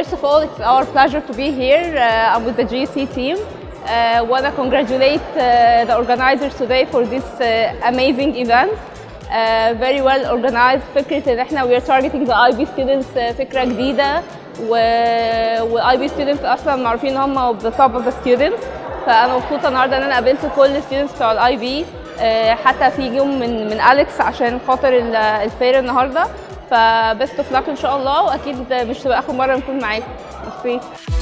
First of all, it's our pleasure to be here. I'm with the GEC team. Want to congratulate the organizers today for this amazing event. Very well organized. فكرة إن إحنا we are targeting the IB students فكرة جديدة، و IB students أصلاً معروفين إن هم the top of the students. فأنا مبسوطة النهاردة إن أنا قابلت كل students بتوع ال IB، حتى في يوم من أليكس عشان خاطر الفير النهاردة. فبست اوف لك ان شاء الله، واكيد مش تبقى اخر مره نكون معاكم.